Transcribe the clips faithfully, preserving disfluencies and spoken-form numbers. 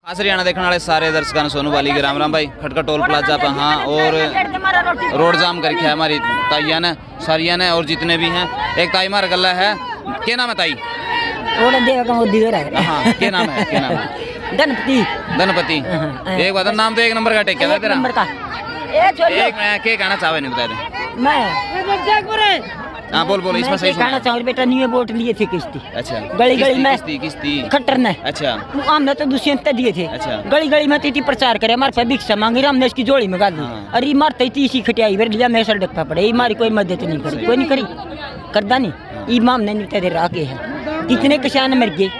खास हरियाणा देखने वाले सारे दर्शकों ने सोनू वाली के राम राम भाई। खटका टोल प्लाजा पर हाँ और रोड जाम कर रखा है हमारी ताइया ने सारिया ने और जितने भी हैं। एक ताई मार गला है, क्या नाम है ताई? हाँ क्या नाम है, क्या नाम है? धनपति। धनपति। एक बात नाम तो एक नंबर का टेक है तेरा। एक मैं क्या कहना चाहे नहीं बता दे मैं हाँ बोल बोल इसमें सही कहना चाहूँ बेटा न्यू वोट लिए थे किस्ती। अच्छा गली गली में किस्ती किस्ती खट्टर ने। अच्छा हमने तो दुष्यंत दिए थे। अच्छा गली गली में तीती प्रचार करे हमारे पे भिक्षा मांगी हमने इसकी जोड़ी में गाली। अरे मारते तीसी खटियाई फिर लिया मैं सर डकपा पड़े हमारी कोई मदद नहीं करी, कोई नहीं करी करदा नहीं। ई माम ने नहीं दे रहा के है कितने किसान मर गए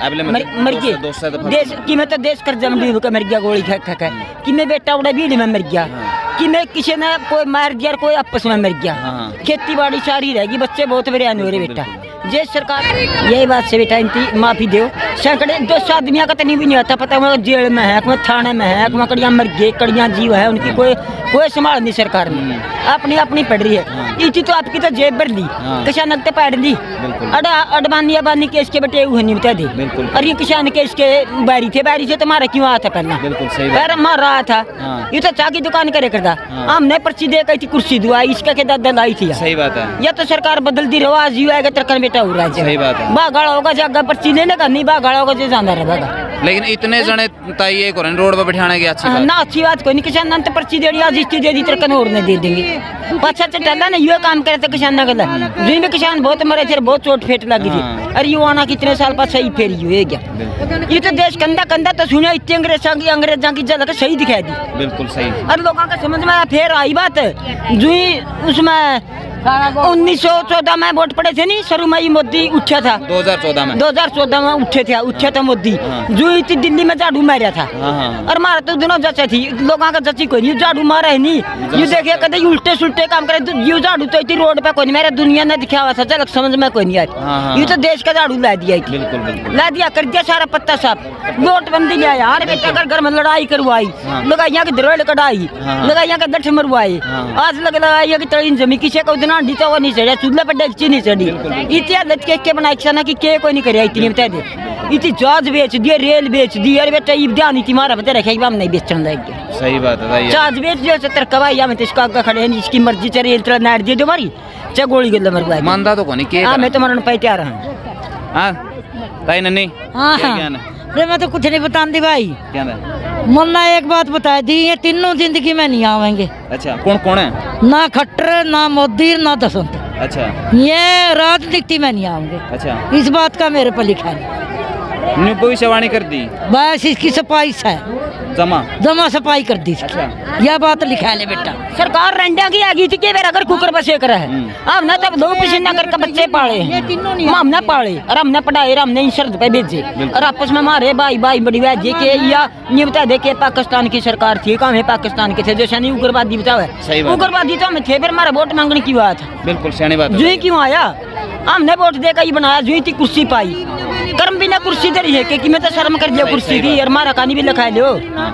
मर गए देश कि मैं तो देश कर जम डूब के मर गया गोली खा खा के कि मैं बेटा उड़ा भीड़ में मर गया कि मैं किसी ने कोई मार दिया कोई आपस में मर गया। खेती बाड़ी सारी रहेगी बच्चे बहुत बेरान हो रहे बेटा। जे सरकार यही बात से बेटा इनकी माफी दो। सैकड़े दो सौ आदमियों का तो नहीं भी नहीं आता पता मैं जेल में है मैं थाने में है मैं कड़ियाँ मर गए कड़ियाँ जीव है उनकी कोई कोई संभाल नहीं सरकार ने अपनी अपनी पड़ रही है। इतनी तो आपकी तो जेब भर ली किसान तो पैड़ ली अड़ा अडवानी अबानी केस के बेटे हुए नहीं बता दे। और ये किसान केस के बारी थे बारी से तुम्हारा क्यों आया था पहला पैर मार रहा था ये तो चाय की दुकान करे करता हमने पर्ची दे गई थी कुर्सी दुआ इसका के दादा लाई थी। सही बात है या तो सरकार बदल दी रवाज यू आएगा तरकन बेटा हो रहा है। सही बात है बागाड़ा होगा जगह पर्ची लेने का नहीं बागाड़ा होगा जो जानदार रहेगा। लेकिन इतने जने ताई एक रोड पर बिठाने की अच्छी बात ना अच्छी बात कोई नहीं किसान तो पर्ची दे आज इसकी दे दी तरकन और ने दे देंगे पछा चला ना ये काम करे तो किसान ना गला जी में किसान बहुत मरे थे बहुत चोट फेट लगी थी। अरे ये आना कितने साल बाद सही फेरी हुए क्या ये तो देश कंधा कंधा तो सुने इतने अंग्रेजों की अंग्रेजों की जगह सही दिखाई दी बिल्कुल सही। और लोगों का समझ में फिर आई बात जो उसमें उन्नीस सौ चौदह में वोट पड़े थे नहीं शुरू में मोदी उठा था दो हजार चौदह में दो हजार चौदह में उठे थे उठा था मोदी जो इतनी दिल्ली में झाड़ू मारा था। और मारा तो दोनों जचा थी लोगों का जची कोई नहीं झाड़ू मारा है नहीं ये देखे कदे उल्टे सुल्टे काम करे ये झाड़ू तो इतनी रोड पे कोई नहीं मेरा दुनिया ने दिखा हुआ था चल समझ में कोई नहीं आई ये तो देश का झाड़ू ला दिया ला दिया कर दिया सारा पत्ता साफ नोटबंदी ले आया हर बेटा घर घर में लड़ाई करवाई लगाइया की दरोड़ कढ़ाई लगाइया का दठ मरवाई आज लग लगाइया की तड़ीन जमी किसी को उतना डी तो वो नहीं चढ़ा चूल्हे पर डेक्ची नहीं चढ़ी इतनी हालत के के बनाई ना कि के कोई नहीं करे इतनी बता दे इतनी जहाज बेच दिए रेल बेच दी अरे बेटा ये ध्यान इतनी मारा बता रखे हम नहीं बेचना देंगे। सही बात है जहाज बेच दिया सत्तर कवाई में इसका आगे खड़े हैं जिसकी मर्जी चले रेल नाट दिए तुम्हारी चाहे गोली गल मरवाई मानदा तो कौन के हां मैं तो मरन पे तैयार हूं। हां ताई नन्नी हां अरे मैं तो कुछ नहीं बतांदी भाई क्या मुन्ना एक बात बता दी ये तीनों जिंदगी में नहीं आवेंगे। अच्छा कौन कौन है? ना खट्टर ना मोदी ना दसंत। अच्छा ये राजनीति में नहीं आएंगे। अच्छा इस बात का मेरे पर लिखा है भविष्यवाणी कर दी बस इसकी सफाई है जमा जमा सफाई कर दी। अच्छा यह बात लिखा है बेटा सरकार रंडा की आ गई थी कि अगर कुकर बसे कर है हमने तब दो पसीना करके बच्चे पाले हमने पाले और हमने पढ़ाए हमने इन शर्त पे भेजे और आपस में मारे भाई भाई बड़ी बात ये या नहीं बता दे के पाकिस्तान की सरकार थी कहाँ पाकिस्तान के थे जैसा नहीं उग्रवादी बताओ उग्रवादी तो हमें थे फिर हमारा वोट मांगने की बात बिल्कुल सही बात जो क्यों आया हमने वोट देकर ही बनाया जो थी कुर्सी पाई कर्म भी ना कुर्सी दे रही है कि मैं तो शर्म कर दिया कुर्सी की और मारा कहानी भी लिखा लो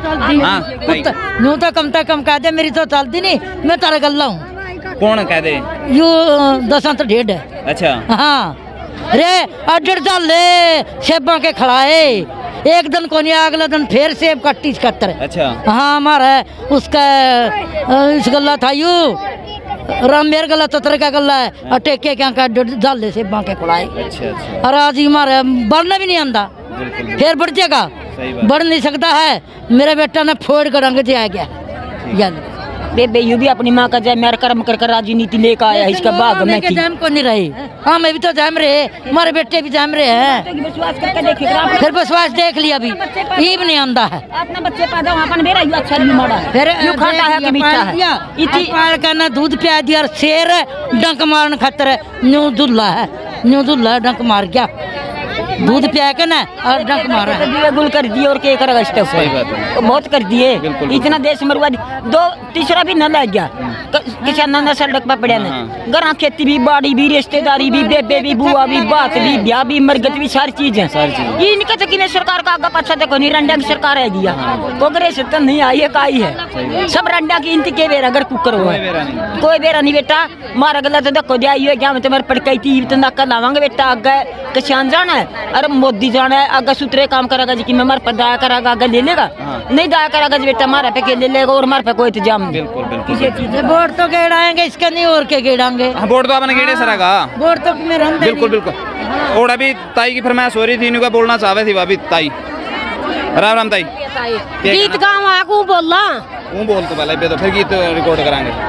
यूं तो कम तक कम कह दे मेरी तो चलती नहीं मैं तारा गल्ला हूँ कौन कह दे यू दसा तो डेढ़ है। अच्छा हाँ रे अड्डर चल सेबा के खड़ाए एक दिन को नहीं अगला दिन फिर सेब कट्टी कत्तर। अच्छा हाँ हमारा उसका इस गल्ला था यू राम मेर गला तो तरह का गला है और टेके क्या का डाले से बांके खुलाए। अच्छा अच्छा और आज हमारे बढ़ना भी नहीं आंदा फिर बढ़ जाएगा बढ़ नहीं सकता है मेरे बेटा ने फोड़ कर रंग आ गया बेबे यू भी अपनी माँ का जय मेरा कर्म कर कर राजनीति लेकर आया इसका बाग में थी जाम को नहीं रही। हाँ मैं भी तो जाम रहे हमारे बेटे भी जाम रहे हैं विश्वास करके देखिए फिर विश्वास देख लिया अभी ये भी नहीं आंदा है अपने बच्चे पैदा वहाँ पर मेरा अच्छा नहीं मारा फिर यू खाता है कि मीठा है इतनी पाल का ना दूध पिया दिया और शेर डंक मारने खातर न्यू दुल्ला है न्यू दुल्ला डंक मार गया दूध पिया के ना और डंक मारा है गुल कर दिए और क्या करेगा इस बहुत कर दिए इतना देश मरवा दो तीसरा भी न लग गया किसान नशा डकपा पड़े ने घर खेती भी बाड़ी भी रिश्तेदारी भी बेबे भी बुआ भी बात भी ब्याह भी मरगत भी सारी चीजें ये इनके तो कि सरकार का आगे पाछा देखो नहीं रंडा की सरकार है दिया कांग्रेस तो नहीं आई है का ही है सब रंडा की इनती के बेरा अगर कुकर हुआ कोई बेरा नहीं बेटा मारा गला तो देखो दिया क्या मैं तुम्हारे पड़काई थी इतना कर लावांगे बेटा आगे किसान जाना है अरे मोदी जाना है आगे सूत्रे काम करेगा जी कि मैं हमारे पर दाया करेगा आगे ले लेगा, नहीं दाया करेगा जी बेटा हमारे पे के ले लेगा और हमारे पे कोई इंतजाम नहीं। बिल्कुल बिल्कुल किसी चीज वोट तो गेड़ाएंगे, इसका नहीं और के गेड़ाएंगे। वोट तो आपने गेड़े सरागा वोट तो मेरा बिल्कुल बिल्कुल। और अभी ताई की फरमाइश हो रही थी, इनका बोलना चाहे थी अभी ताई। राम राम ताई, गीत गाँव आगू बोला वो बोल तो पहले तो फिर गीत रिकॉर्ड कराएंगे।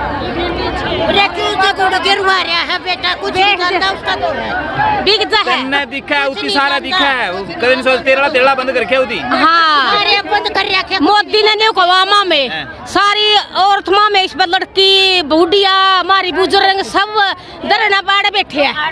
बेटा कुछ है दिखा है उसकी सारा दिखा है, कभी नहीं सोच तेरा तेरा बंद करके उदी। हाँ बंद कर रखे मोदी ने नहीं कवामा में सारी औरत माँ में इस पर लड़की बुढ़िया हमारी बुजुर्ग सब धरना पाड़े बैठे हैं।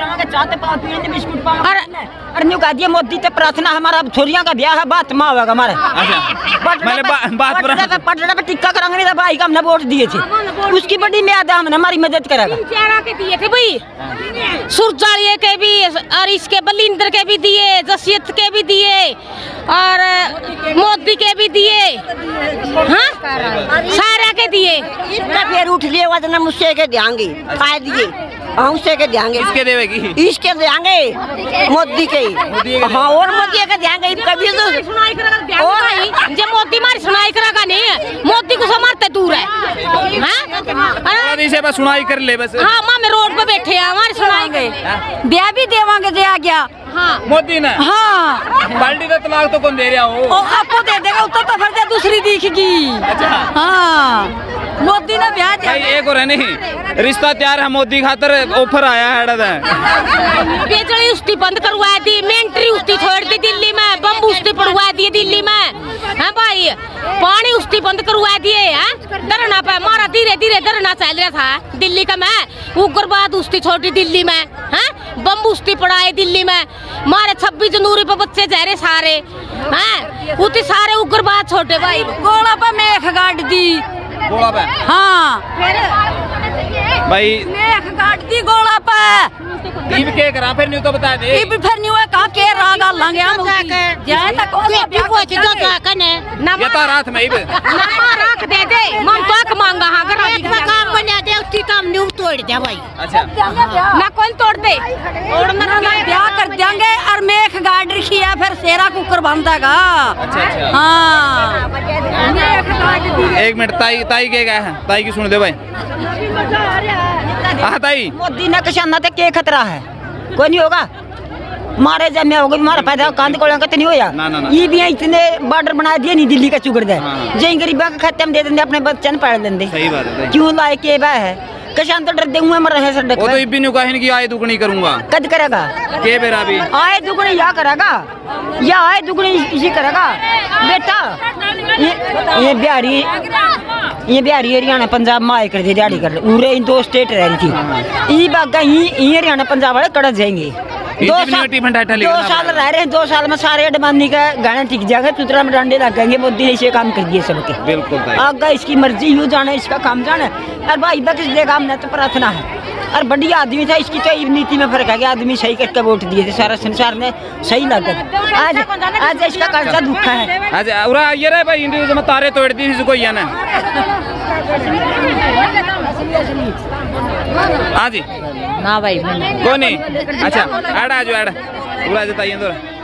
अरे मोदी तो प्रार्थना हमारा छोरिया का ब्याह है बात माँ होगा हमारा। मैंने बात पटना पे टिक्का कराएंगे नहीं भाई का हमने वोट दिए थे, उसकी बड़ी म्याद हमने हमारी मदद करेगा। के दिए थे भाई सुरजालिये के भी और इसके बलिंदर के भी दिए, जसियत के भी दिए और मोदी के भी दिए, हाँ सारा के दिए। फिर उठ लिए वजन मुझसे के देंगे खाए दिए उससे के देंगे इसके देवेगी इसके देंगे मोदी के हाँ और मोदी के देंगे कभी तो जब मोदी मारी सुनाई करेगा नहीं मोदी को समारते दूर है। हाँ इसे बस सुनाई कर ले बस। हाँ माँ में रोड पे बैठे हैं हमारे सुनाई गए ब्याह भी देवांगे दिया गया। हाँ मोदी ने हाँ बाल्टी का तलाक तो कौन दे रहा हो आपको दे देगा उत्तर तो फिर दूसरी दिखेगी। अच्छा हाँ मोदी ने ब्याह भाई एक और है नहीं रिश्ता तैयार है मोदी खातर ऑफर आया है। बेचड़ी उस्ती बंद करवा दी, मेंट्री उस्ती छोड़ दी दिल्ली में, बम्बू उस्ती पड़वा दिए दिल्ली में। हाँ भाई पानी उस्ती बंद करवा दिए धरना पे मारा धीरे धीरे धरना चल रहा था दिल्ली का मैं उग्रवाद उस्ती छोड़ी दिल्ली में। हाँ बम्बू उस्ती पड़ाए दिल्ली में मारे छब्बीस जनवरी पे बच्चे जा रहे सारे। हाँ उतने सारे उग्रवाद छोटे भाई गोला पे मेख गाड़ दी गोला पे। हाँ भाई मेख गाड़ दी गोला पे इब के करा फिर नहीं तो बता दे इब फिर नहीं हुआ कहाँ के रागा लंगे हम जाए तक भी कुछ जो कने ना ये रात में इब ना रख दे दे मन तो मांगा हाँ कर काम बना दे उसकी काम नहीं तोड़ दे भाई। अच्छा ना कौन तोड़ दे तोड़ना ना ब्याह कर देंगे और मेख गाड़ रखी है फिर सेरा कुकर बांधेगा। अच्छा अच्छा हाँ एक मिनट ताई ताई के क्या है ताई की सुन दे भाई। हाँ ताई मोदी ने किसाना तक के खतरा है कोई नहीं होगा मारे जब मैं होगा मारा पैदा कांद कोड़ा का तो नहीं होया ना, ना, ना। ये भी इतने बॉर्डर बना दिए नहीं दिल्ली का चुगड़ दे हाँ। जय गरीबा का खाते में दे देंगे अपने बच्चे ने पढ़ लेंगे। सही बात है क्यों लाए के बा है किसान तो डर दे हुए मर रहे सर वो तो इब्बी ने कहा है कि आए दुगनी करूंगा कद करेगा के बेरा भी आए दुगनी या करेगा या आए दुगनी इसी करेगा बेटा। ये ये बिहारी ये बिहारी हरियाणा पंजाब में आए कर दे दिहाड़ी कर उरे इन दो स्टेट रह रही थी ये बागा ये हरियाणा पंजाब वाले कड़क जाएंगे। दो साल दो साल रह रहे हैं दो साल में सारे अडवाणी का गाना टिक जाएगा सुतरा में डंडे लगेंगे मोदी ने इसे काम कर दिए सबके। बिल्कुल आगा इसकी मर्जी यूँ जाना इसका काम जाना और भाई बस देगा हमने तो प्रार्थना है और बढ़िया आदमी था इसकी तो नीति में फर्क है कि आदमी सही करके वोट दिए थे सारा संसार ने सही लगा आज आज इसका कर्जा दुखा है। आज उरा ये रे भाई इंडिया में तारे तोड़ दी इसको ये ना हाँ जी ना भाई कौन नहीं। अच्छा ऐड आ जाओ ऐड पूरा बताइए तो